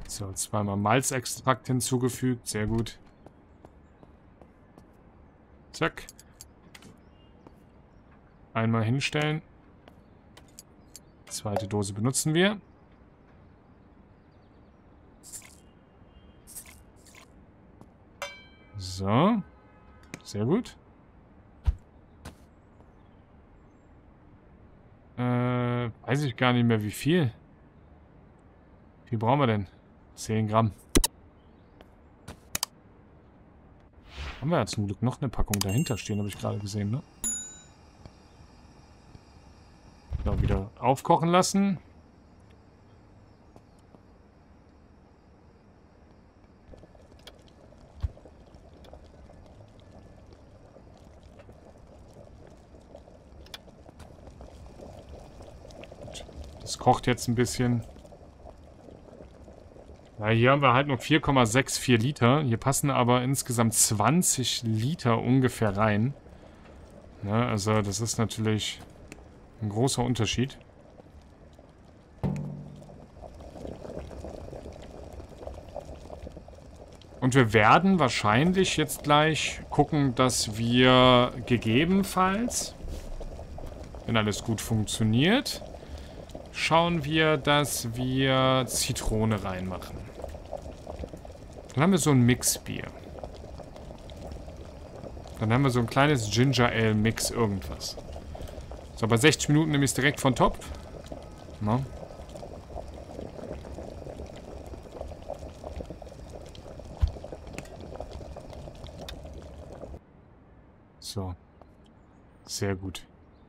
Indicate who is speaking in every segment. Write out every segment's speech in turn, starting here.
Speaker 1: So, zweimal Malzextrakt hinzugefügt. Sehr gut. Zack. Einmal hinstellen. Zweite Dose benutzen wir. So. Sehr gut. Weiß ich gar nicht mehr, wie viel. Wie viel brauchen wir denn? 10 Gramm. Haben wir ja zum Glück noch eine Packung dahinter stehen, habe ich gerade gesehen, ne? So, wieder aufkochen lassen. Das kocht jetzt ein bisschen. Ja, hier haben wir halt nur 4,64 Liter. Hier passen aber insgesamt 20 Liter ungefähr rein. Ja, also das ist natürlich ein großer Unterschied. Und wir werden wahrscheinlich jetzt gleich gucken, dass wir gegebenenfalls, wenn alles gut funktioniert, schauen wir, dass wir Zitrone reinmachen. Dann haben wir so ein Mixbier. Dann haben wir so ein kleines Ginger Ale Mix irgendwas. So, bei 60 Minuten nehme ich es direkt von Topf. Na? So. Sehr gut.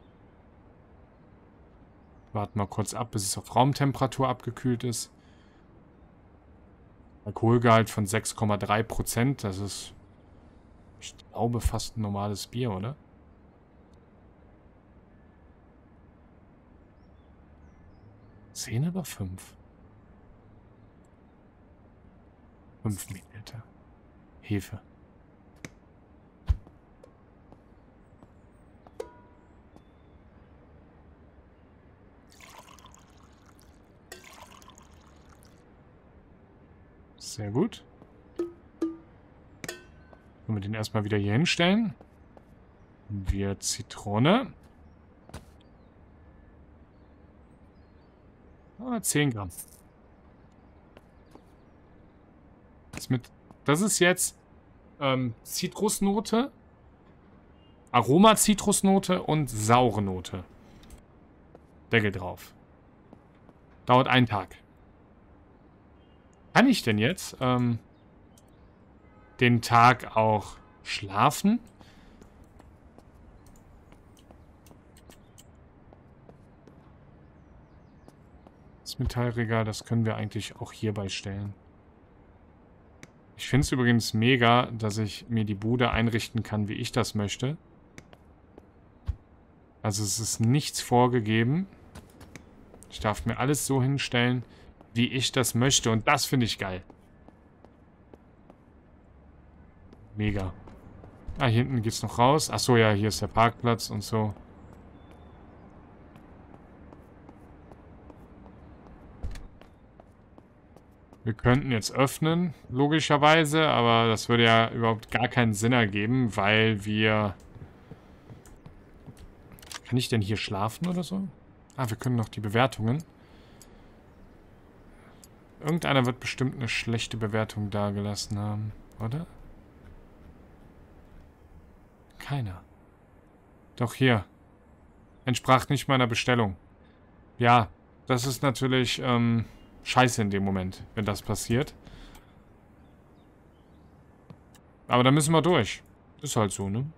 Speaker 1: Warten wir kurz ab, bis es auf Raumtemperatur abgekühlt ist. Alkoholgehalt von 6,3%. Das ist, ich glaube, fast ein normales Bier, oder? Zehn oder 5? 5 Milliliter. Hefe. Sehr gut. Können wir den erstmal wieder hier hinstellen. Wir Zitrone. 10 Gramm. Das ist jetzt Zitrusnote, Aroma-Zitrusnote und saure Note. Deckel drauf. Dauert einen Tag. Kann ich denn jetzt den Tag auch schlafen? Das Metallregal, das können wir eigentlich auch hierbei stellen. Ich finde es übrigens mega, dass ich mir die Bude einrichten kann, wie ich das möchte. Also es ist nichts vorgegeben. Ich darf mir alles so hinstellen, wie ich das möchte. Und das finde ich geil. Mega. Ah, hier hinten geht's noch raus. Achso, ja, hier ist der Parkplatz und so. Wir könnten jetzt öffnen, logischerweise, aber das würde ja überhaupt gar keinen Sinn ergeben, weil wir... Kann ich denn hier schlafen oder so? Ah, wir können noch die Bewertungen. Irgendeiner wird bestimmt eine schlechte Bewertung dagelassen haben, oder? Keiner. Doch hier. Entsprach nicht meiner Bestellung. Ja, das ist natürlich scheiße in dem Moment, wenn das passiert. Aber da müssen wir durch. Ist halt so, ne?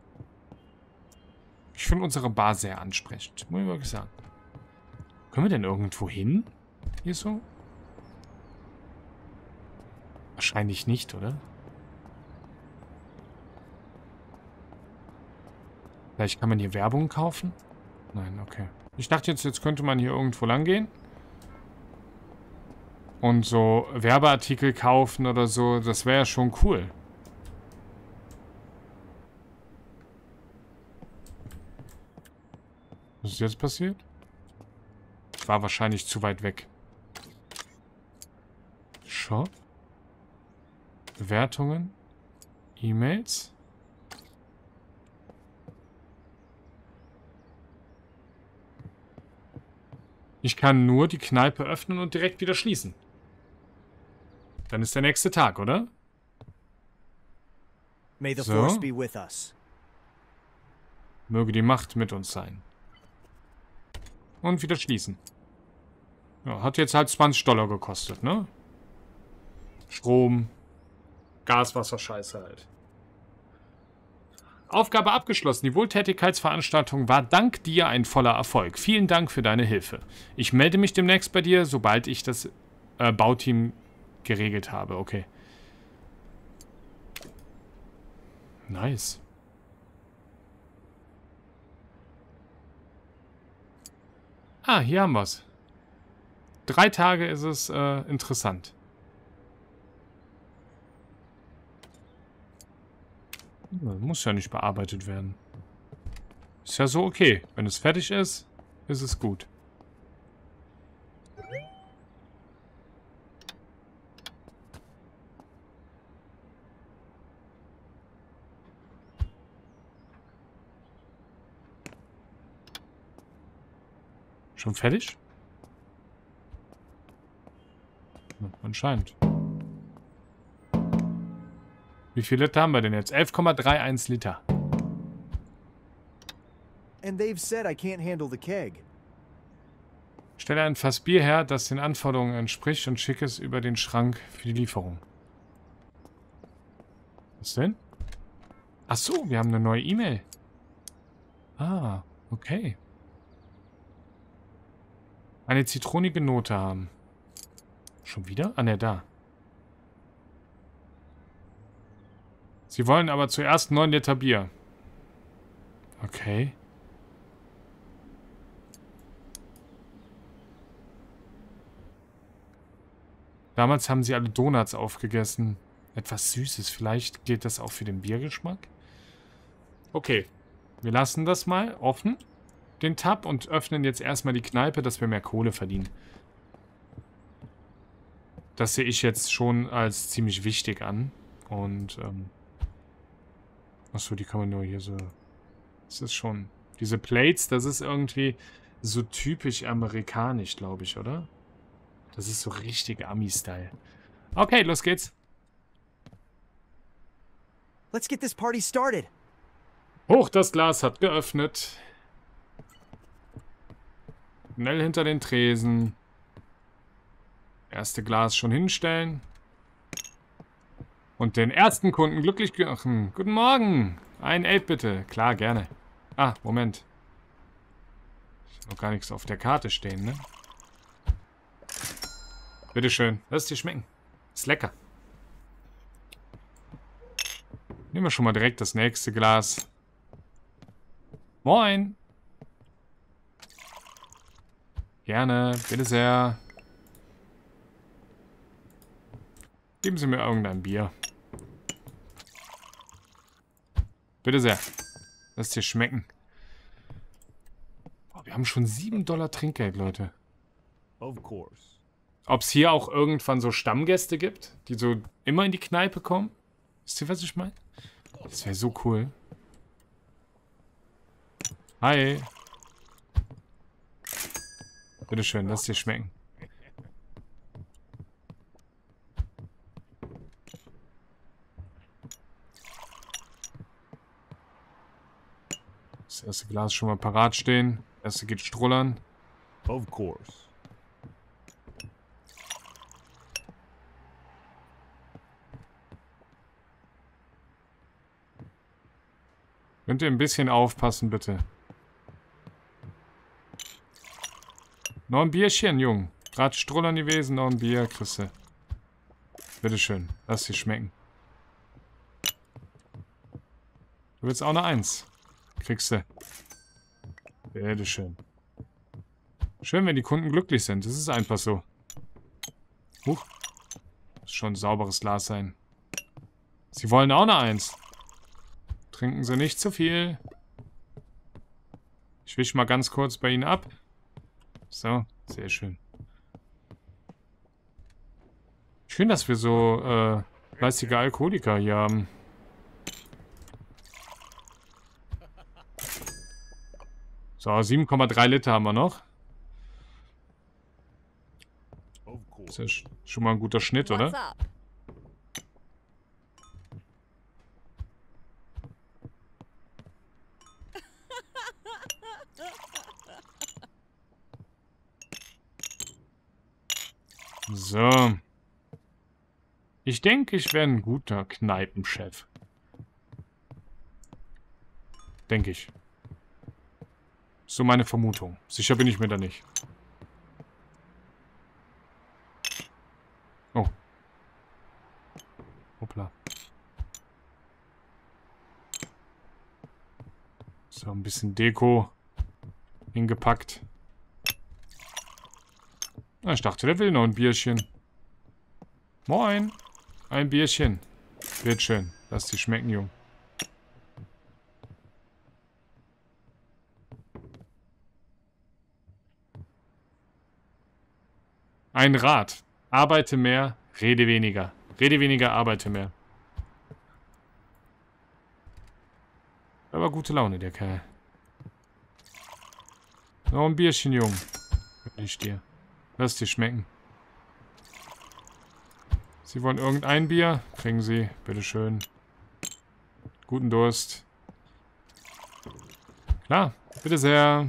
Speaker 1: Ich finde unsere Bar sehr ansprechend, muss ich wirklich sagen. Können wir denn irgendwo hin? Hier so? Wahrscheinlich nicht, oder? Vielleicht kann man hier Werbung kaufen? Nein, okay. Ich dachte jetzt könnte man hier irgendwo lang gehen. Und so Werbeartikel kaufen oder so. Das wäre ja schon cool. Was ist jetzt passiert? Ich war wahrscheinlich zu weit weg. Shop. Bewertungen. E-Mails. Ich kann nur die Kneipe öffnen und direkt wieder schließen. Dann ist der nächste Tag, oder?
Speaker 2: May the Force be with us.
Speaker 1: Möge die Macht mit uns sein. Und wieder schließen. Ja, hat jetzt halt $20 gekostet, ne? Strom, Gas, Wasser, Scheiße halt. Aufgabe abgeschlossen. Die Wohltätigkeitsveranstaltung war dank dir ein voller Erfolg. Vielen Dank für deine Hilfe. Ich melde mich demnächst bei dir, sobald ich das Bauteam geregelt habe. Okay. Nice. Ah, hier haben wir es. 3 Tage ist es interessant. Muss ja nicht bearbeitet werden. Ist ja so okay. Wenn es fertig ist, ist es gut. Schon fertig? Ja, anscheinend. Wie viel Liter haben wir denn jetzt? 11,31 Liter.
Speaker 2: And they've said I can't handle the keg.
Speaker 1: Stelle ein Fass Bier her, das den Anforderungen entspricht und schicke es über den Schrank für die Lieferung. Was denn? Ach so, wir haben eine neue E-Mail. Ah, okay. Eine zitronige Note haben. Schon wieder? Ah, ne, da. Sie wollen aber zuerst 9 Liter Bier. Okay. Damals haben sie alle Donuts aufgegessen. Etwas Süßes. Vielleicht geht das auch für den Biergeschmack. Okay. Wir lassen das mal offen, den Tab, und öffnen jetzt erstmal die Kneipe, dass wir mehr Kohle verdienen. Das sehe ich jetzt schon als ziemlich wichtig an. Und, achso, die kann man nur hier so... Das ist schon... Diese Plates, das ist irgendwie so typisch amerikanisch, glaube ich, oder? Das ist so richtig Ami-Style. Okay, los geht's.
Speaker 2: Let's get this party started.
Speaker 1: Hoch, das Glas hat geöffnet. Schnell hinter den Tresen. Erste Glas schon hinstellen. Und den ersten Kunden glücklich machen. Guten Morgen. Ein 8 bitte. Klar, gerne. Ah, Moment. Ist noch gar nichts auf der Karte stehen, ne? Bitteschön. Lass es dir schmecken. Ist lecker. Nehmen wir schon mal direkt das nächste Glas. Moin. Gerne. Bitte sehr. Geben Sie mir irgendein Bier. Bitte sehr. Lass es dir schmecken. Oh, wir haben schon $7 Trinkgeld, Leute.
Speaker 2: Of course.
Speaker 1: Ob es hier auch irgendwann so Stammgäste gibt, die so immer in die Kneipe kommen? Wisst ihr, was ich meine? Das wäre so cool. Hi. Bitteschön, lass dir schmecken. Das erste Glas schon mal parat stehen. Das erste geht strullern.
Speaker 2: Of course.
Speaker 1: Könnt ihr ein bisschen aufpassen, bitte. Noch ein Bierchen, Jung. Gerade strullern gewesen, noch ein Bier, Chrisse. Bitteschön, lass dir schmecken. Du willst auch eine 1. Kriegst du. Bitteschön. Schön, wenn die Kunden glücklich sind. Das ist einfach so. Huch. Muss schon ein sauberes Glas sein. Sie wollen auch eine 1. Trinken Sie nicht zu viel. Ich wische mal ganz kurz bei Ihnen ab. So, sehr schön. Schön, dass wir so fleißige Alkoholiker hier haben. So, 7,3 Liter haben wir noch. Das ist ja schon mal ein guter Schnitt, oder? So. Ich denke, ich wäre ein guter Kneipenchef. Denke ich. So meine Vermutung. Sicher bin ich mir da nicht. Oh. Hoppla. So, ein bisschen Deko hingepackt. Ich dachte, der will noch ein Bierchen. Moin. Ein Bierchen. Wird schön. Lass die schmecken, Jung. Ein Rat. Arbeite mehr, rede weniger. Rede weniger, arbeite mehr. Aber gute Laune, der Kerl. Noch ein Bierchen, Jung. Will ich dir. Lass dir schmecken. Sie wollen irgendein Bier? Kriegen Sie. Bitteschön. Guten Durst. Klar. Bitte sehr.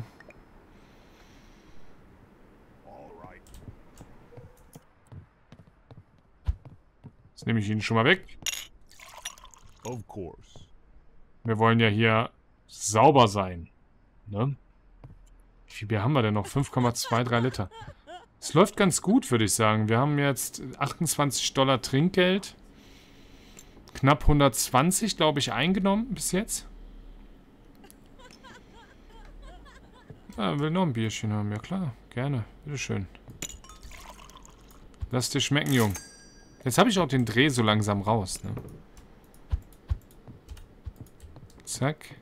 Speaker 1: Das nehme ich Ihnen schon mal weg.
Speaker 2: Of course.
Speaker 1: Wir wollen ja hier sauber sein. Ne? Wie viel Bier haben wir denn noch? 5,23 Liter. Es läuft ganz gut, würde ich sagen. Wir haben jetzt 28 Dollar Trinkgeld. Knapp 120, glaube ich, eingenommen bis jetzt. Ah, will noch ein Bierchen haben. Ja klar, gerne. Bitteschön. Lass dir schmecken, Jung. Jetzt habe ich auch den Dreh so langsam raus, ne? Zack.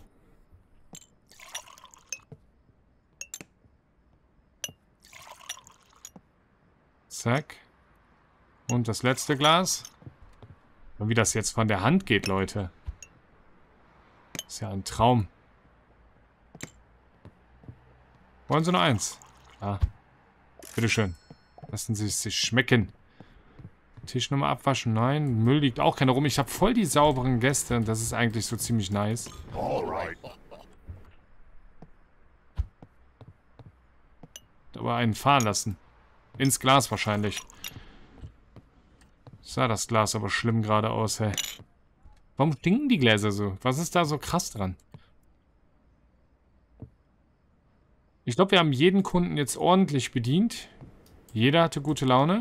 Speaker 1: Zack. Und das letzte Glas. Und wie das jetzt von der Hand geht, Leute. Ist ja ein Traum. Wollen Sie noch eins? Klar. Bitteschön. Lassen Sie es sich schmecken. Tisch nochmal abwaschen. Nein, Müll liegt auch keiner rum. Ich habe voll die sauberen Gäste und das ist eigentlich so ziemlich nice. Aber einen fahren lassen. Ins Glas wahrscheinlich. Sah das Glas aber schlimm gerade aus, hey. Warum stinken die Gläser so? Was ist da so krass dran? Ich glaube, wir haben jeden Kunden jetzt ordentlich bedient. Jeder hatte gute Laune.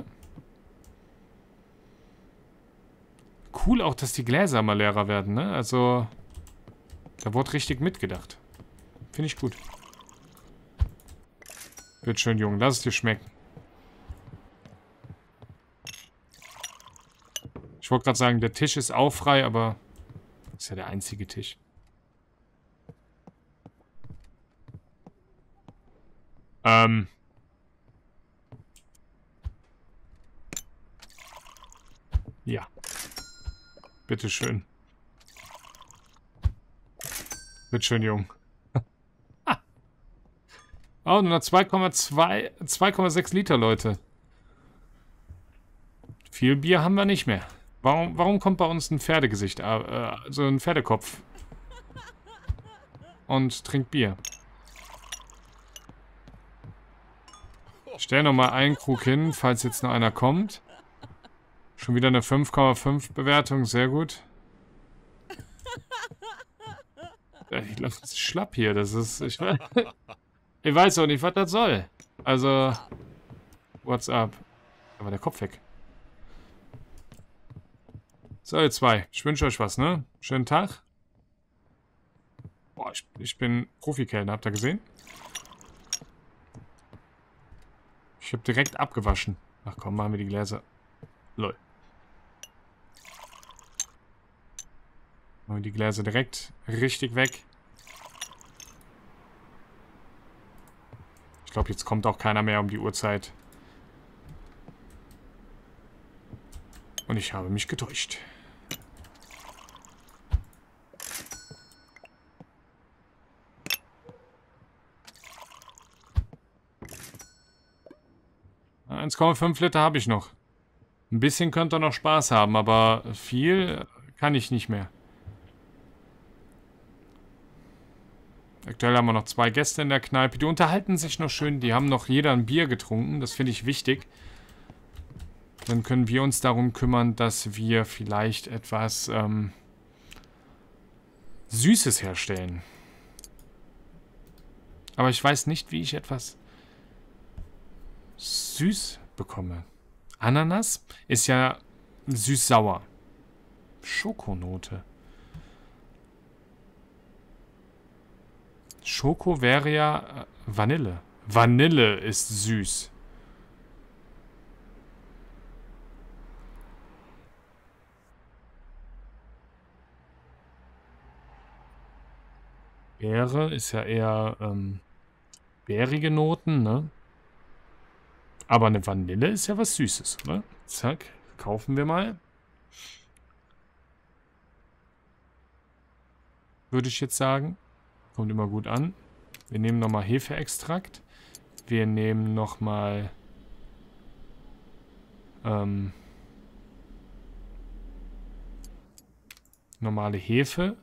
Speaker 1: Cool auch, dass die Gläser mal leerer werden, ne? Also, da wurde richtig mitgedacht. Finde ich gut. Wird schön, Junge. Lass es dir schmecken. Ich wollte gerade sagen, der Tisch ist auch frei, aber ist ja der einzige Tisch. Ja. Bitteschön. Bitteschön, Jung. Oh, nur noch 2,6 Liter, Leute. Viel Bier haben wir nicht mehr. Warum kommt bei uns ein Pferdegesicht, so ein Pferdekopf? Und trinkt Bier. Ich stelle nochmal einen Krug hin, falls jetzt noch einer kommt. Schon wieder eine 5,5 Bewertung, sehr gut. Ich glaube, das ist schlapp hier, das ist... Ich weiß auch nicht, was das soll. Also, what's up? Da war der Kopf weg. So, ihr zwei, ich wünsche euch was, ne? Schönen Tag. Boah, ich bin Profikellner, habt ihr gesehen? Ich habe direkt abgewaschen. Ach komm, machen wir die Gläser. Lol. Machen wir die Gläser direkt richtig weg. Ich glaube, jetzt kommt auch keiner mehr um die Uhrzeit. Und ich habe mich getäuscht. Ja, 1,5 Liter habe ich noch. Ein bisschen könnt ihr noch Spaß haben, aber viel kann ich nicht mehr. Aktuell haben wir noch 2 Gäste in der Kneipe. Die unterhalten sich noch schön. Die haben noch jeder ein Bier getrunken. Das finde ich wichtig. Dann können wir uns darum kümmern, dass wir vielleicht etwas Süßes herstellen. Aber ich weiß nicht, wie ich etwas süß bekomme. Ananas ist ja süß-sauer. Schokonote. Schoko wäre ja Vanille. Vanille ist süß. Beere ist ja eher beerige Noten, ne? Aber eine Vanille ist ja was Süßes, oder? Zack, kaufen wir mal. Würde ich jetzt sagen. Kommt immer gut an. Wir nehmen nochmal Hefeextrakt. Wir nehmen nochmal normale Hefe.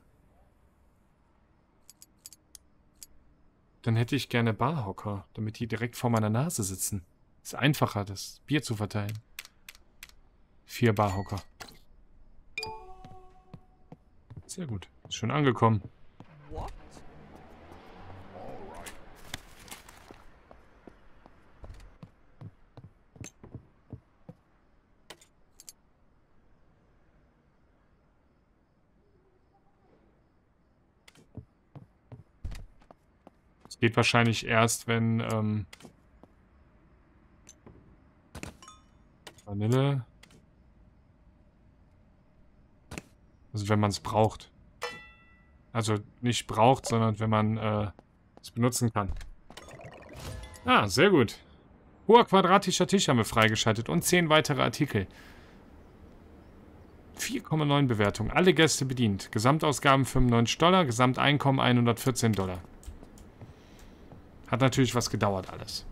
Speaker 1: Dann hätte ich gerne Barhocker, damit die direkt vor meiner Nase sitzen. Ist einfacher, das Bier zu verteilen. 4 Barhocker. Sehr gut. Ist schon angekommen. Es geht wahrscheinlich erst, wenn Vanille. Also wenn man es braucht. Also nicht braucht, sondern wenn man es benutzen kann. Ah, sehr gut. Hoher quadratischer Tisch haben wir freigeschaltet und 10 weitere Artikel. 4,9 Bewertung. Alle Gäste bedient. Gesamtausgaben $95, Gesamteinkommen $114. Hat natürlich was gedauert alles.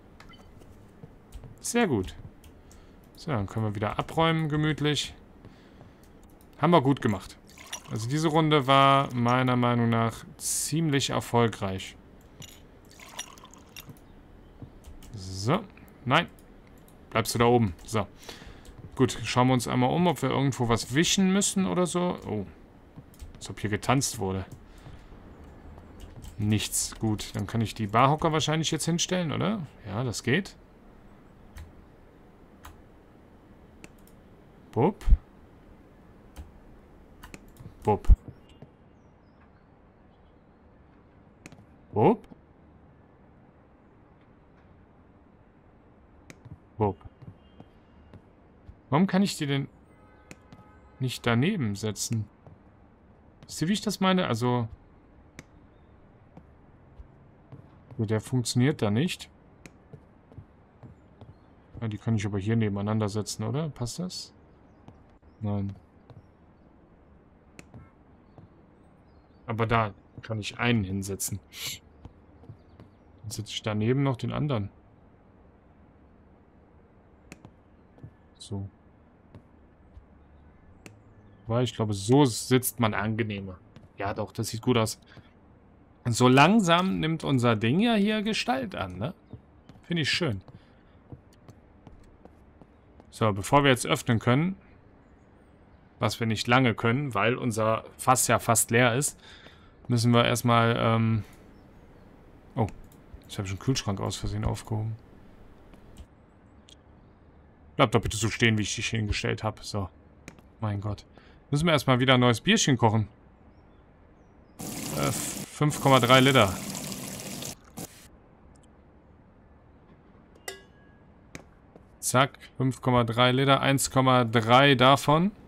Speaker 1: Sehr gut. So, dann können wir wieder abräumen, gemütlich. Haben wir gut gemacht. Also diese Runde war meiner Meinung nach ziemlich erfolgreich. So. Nein. Bleibst du da oben. So. Gut, schauen wir uns einmal um, ob wir irgendwo was wischen müssen oder so. Oh. Als ob hier getanzt wurde. Nichts. Gut, dann kann ich die Barhocker wahrscheinlich jetzt hinstellen, oder? Ja, das geht. Bup. Bup. Bup. Bup. Warum kann ich die denn nicht daneben setzen? Wisst ihr, wie ich das meine? Also... Der funktioniert da nicht. Ja, die kann ich aber hier nebeneinander setzen, oder? Passt das? Nein. Aber da kann ich einen hinsetzen. Dann setze ich daneben noch den anderen. So. Weil ich glaube, so sitzt man angenehmer. Ja, doch, das sieht gut aus. Und so langsam nimmt unser Ding ja hier Gestalt an, ne? Finde ich schön. So, bevor wir jetzt öffnen können, was wir nicht lange können, weil unser Fass ja fast leer ist, müssen wir erstmal, oh, ich habe schon den Kühlschrank aus Versehen aufgehoben. Bleib doch bitte so stehen, wie ich dich hingestellt habe. So, mein Gott. Müssen wir erstmal wieder ein neues Bierchen kochen. 5,3 Liter. Zack, 5,3 Liter, 1,3 davon.